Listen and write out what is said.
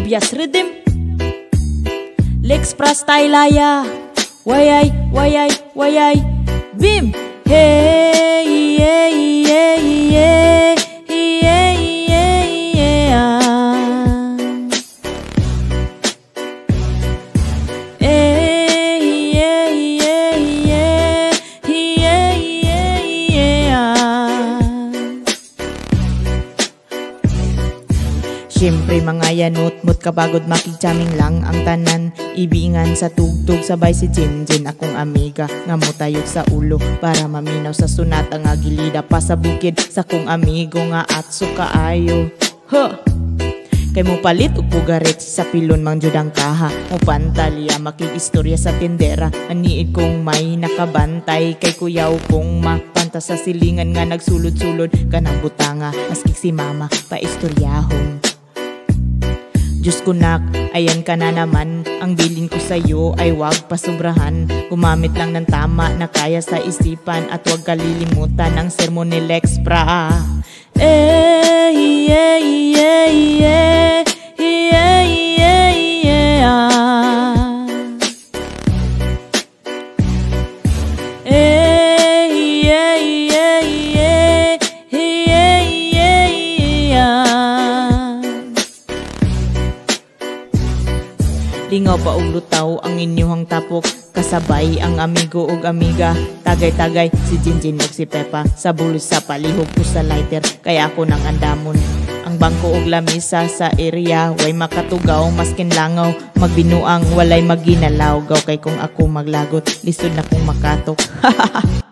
Boliviaz Redeem. LEXPRAAH style aya. Wayay, wayay, wayay. Bim. Hey, hey, hey, hey, hey, hey, ah. Hey, hey, hey, hey, hey, hey, ah. Siyempre mga yanot-mut kabagod makigchaming lang ang tanan. Ibingan sa tugtog sabay si Jinjin akong amiga nga mutayog sa ulo para maminaw sa sunat ang agilida pa sa bukid sa kong amigo nga atso kaayo. Kay mo palit og pugaret sa pilon mang judang kaha mo pantalya makigistorya sa tindera aniid kong may nakabantay kay kuyaw kong mapanta sa silingan nga nagsulod-sulod kanang butanga maskik si mama paistoryahon. Diyos ko nak, ayan ka na naman. Ang bilin ko sa'yo ay wag pasubrahan. Gumamit lang ng tama na kaya sa isipan at wag kalilimutan ang sermon ni LEXPRAAH. Eh, yeah, yeah, yeah, yeah, yeah, yeah. Eh, yeah, yeah, yeah, yeah, yeah, yeah. Lingaw pa og lutaw ang inyong tapok kasabay ang amigo ug amiga tagay-tagay si Jinjin ug si Pepa sa bulos sa palihog ko sa lighter kaya ako nang andamon ang bangko ug lamisa sa area way makatugaw maskin langaw magbinuang walay maginalaw gaw kay kung ako maglagot lisod na kong makatok.